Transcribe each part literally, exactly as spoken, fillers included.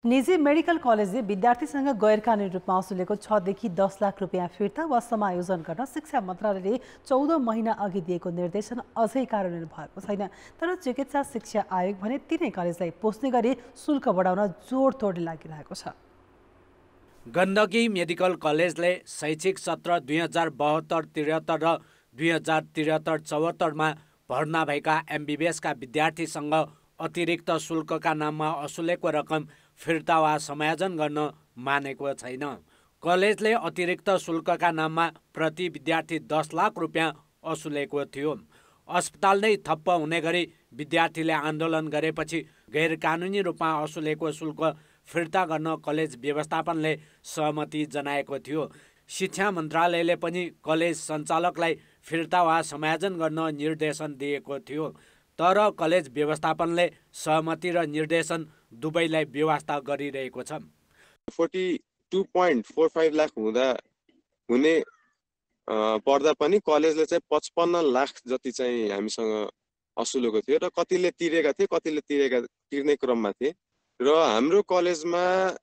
निजी मेडिकल कलेजले विद्यार्थीसँग गैर कानुनी रूपमा असुलेको छ देखि दस लाख रुपियाँ फिर्ता वा समायोजन गर्न शिक्षा मन्त्रालयले चौध महिना अघि दिएको निर्देशन अझै कार्यान्वयन भएको छैन। तर चिकित्सा शिक्षा आयोग भने तिनै कलेजलाई पोस्ने गरी शुल्क बढाउन जोडतोड लागिरहेको छ। गण्डकी मेडिकल कलेजले शैक्षिक सत्र दुई हजार बहत्तर त्रिहत्तर र दुई हजार त्रिहत्तर चौहत्तरमा भर्ना भएका एमबिबिएसका विद्यार्थीसँग अतिरिक्त शुल्कका नाममा असुलेको रकम फिर्ता वा समायोजन गर्न मानेको छैन। कलेजले अतिरिक्त शुल्कका नाममा प्रति विद्यार्थी दस लाख रुपियाँ असुलेको थियो। अस्पताल नै ठप्प हुने गरी विद्यार्थीले आन्दोलन गरेपछि गैर कानुनी रूपमा असुलेको शुल्क फिर्ता गर्न कलेज व्यवस्थापनले सहमति जनाएको थियो। शिक्षा मन्त्रालयले पनि कलेज सञ्चालकलाई फिर्ता वा समायोजन गर्न निर्देशन दिएको थियो। तर कलेज व्यवस्थापनले सहमति र निर्देशन दुवैलाई व्यवस्था गरिरहेको छ। बयालीस पोइन्ट पैँतालीस लाख हुँदा हुने पर्दा पनि कलेजले चाहिँ पचपन्न लाख जति चाहिँ हामीसँग असुलेको थियो र कतिले तिरेका थिए कतिले तिरेका तिर्ने क्रममा थिए। र हाम्रो कलेजमा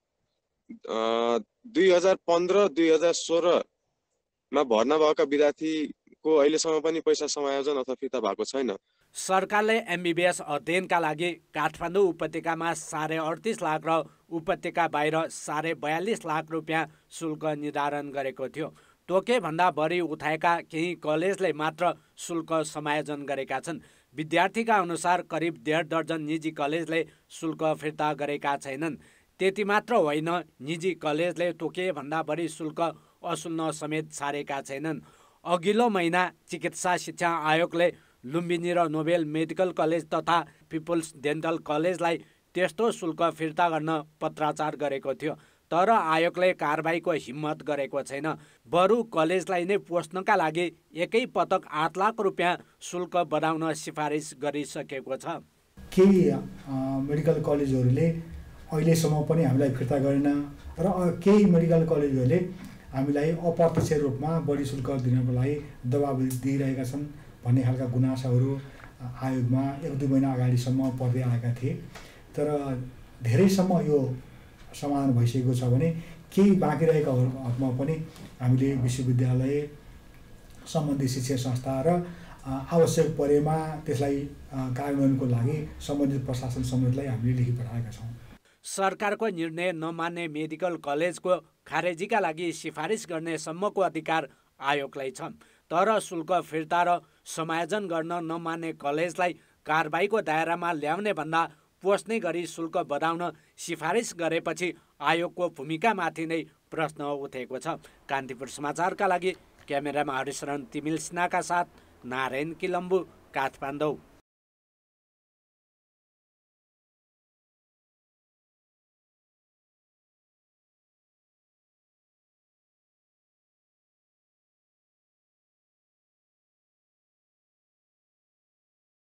दुई हजार पन्ध्र दुई हजार सोह्रमा भर्ना भएका विद्यार्थीको अहिलेसम्म पनि पैसा समायोजन अथवा फिर्ता भएको छैन। सरकारले एमबिबिएस अध्ययनका लागि काठमाडौँ उपत्यकामा साढे अडतिस लाख र उपत्यका बाहिर साढे बयालिस लाख रुपियाँ शुल्क निर्धारण गरेको थियो। तोकेभन्दा बढी उठाएका केही कलेजले मात्र शुल्क समायोजन गरेका छन्। विद्यार्थीका अनुसार करिब डेढ दर्जन निजी कलेजले शुल्क फिर्ता गरेका छैनन्। त्यति मात्र होइन, निजी कलेजले तोकेभन्दा बढी शुल्क असुल्न समेत छाडेका छैनन्। अघिल्लो महिना चिकित्सा शिक्षा आयोगले लुम्बिनी र नोबेल मेडिकल कलेज तथा पिपुल्स डेन्टल कलेजलाई त्यस्तो शुल्क फिर्ता गर्न पत्राचार गरेको थियो। तर आयोगले कारबाहीको हिम्मत गरेको छैन। बरु कलेजलाई नै पोस्नका लागि एकै पटक आठ लाख रुपियाँ शुल्क बढाउन सिफारिस गरिसकेको छ। केही मेडिकल कलेजहरूले अहिलेसम्म पनि हामीलाई फिर्ता गरेन र केही मेडिकल कलेजहरूले हामीलाई अप्रत्यक्ष रूपमा बढी शुल्क दिनको लागि दबाब दिइरहेका छन् भन्ने खालका गुनासाहरू आयोगमा एक दुई महिना अगाडिसम्म पर्दै आएका थिए। तर धेरैसम्म यो समाधान भइसकेको छ भने केही बाँकी रहेकाहरूमा पनि हामीले विश्वविद्यालय सम्बन्धित शिक्षा संस्था र आवश्यक परेमा त्यसलाई कार्यान्वयनको लागि सम्बन्धित प्रशासन समितिलाई हामीले लेखी पठाएका छौँ। सरकारको निर्णय नमान्ने मेडिकल कलेजको खारेजीका लागि सिफारिस गर्ने सम्मको अधिकार आयोगलाई छ। तर शुल्क फिर्ता र समायोजन गर्न नमान्ने कलेजलाई कारबाहीको दायरामा ल्याउने भन्दा पोस्ने गरी शुल्क बढाउन सिफारिस गरेपछि आयोगको भूमिकामाथि नै प्रश्न उठेको छ। कान्तिपुर समाचारका लागि क्यामेरामा हरिशरण तिमिल सिन्हाका साथ नारायण किलम्बु, काठमाडौँ।